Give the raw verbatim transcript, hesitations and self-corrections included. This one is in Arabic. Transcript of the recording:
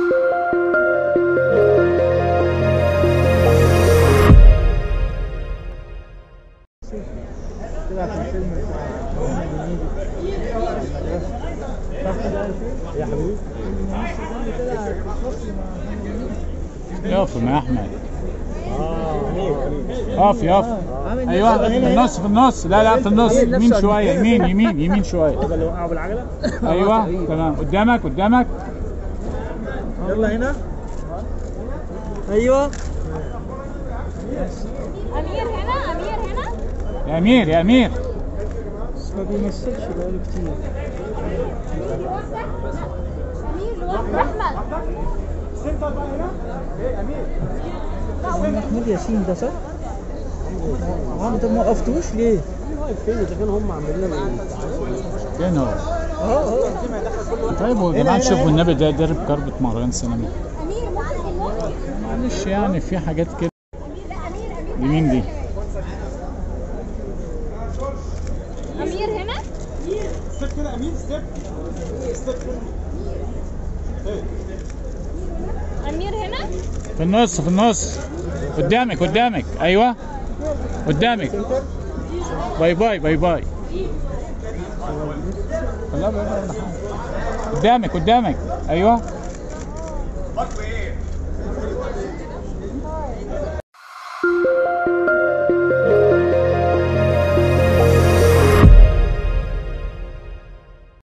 طلع في الفيلم بتاع محمد هنيدي يا حبيبي طلع في الفصل مع محمد هنيدي. يقف يا احمد. اه اقف يقف. ايوه في النص في النص. لا لا في النص. يمين شويه. يمين يمين يمين شويه. ده اللي وقعوا بالعجله. ايوه تمام. قدامك قدامك. يلا هنا. ايوه امير هنا. امير هنا. يا امير يا امير. بس ما بيمثلش بقاله كتير. امير لوحده. احمد محمود ياسين ده صح؟ اه انت ما وقفتوش ليه؟ واقف فين اذا كانوا هم عاملين لنا فين هو؟ اهو اهو. طيب هو يا جماعه شوفوا النبي ده ضرب كربة مهرجان سينما. امير ممكن. معلش يعني في حاجات كده. امير لا امير امير. دي مين دي؟ امير هنا. ستيب كده امير. ستيب ستيب. امير هنا. في النص في النص. قدامك قدامك. ايوه قدامك. باي باي باي باي. لا لا قدامك قدامك. ايوه